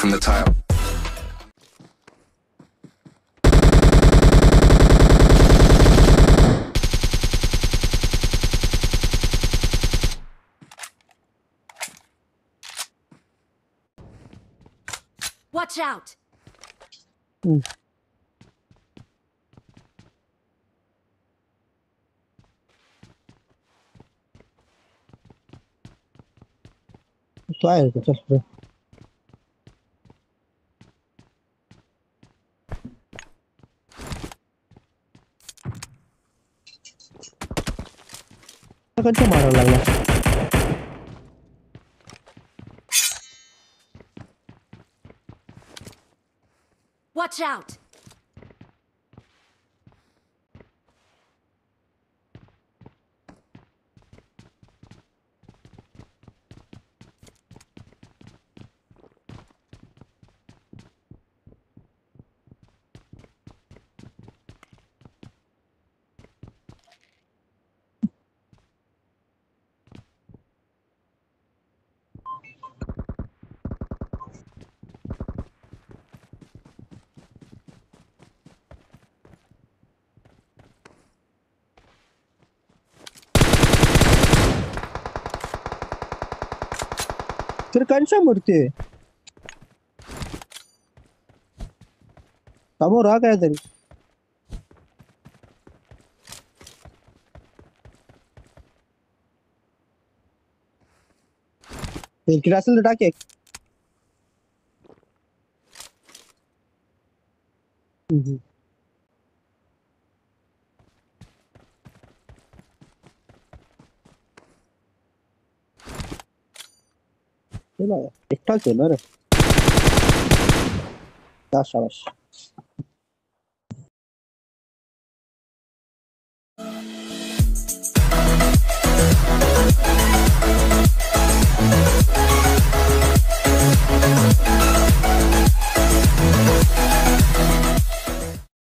from the tile. Watch out! तो आएगा चल फिर कंचा मारायला लागला Watch out! फिर कंचा मरते समोर हा काय तरी इकडे असेल तर टाक एक चला एकटाच आहे ना रे शाबाश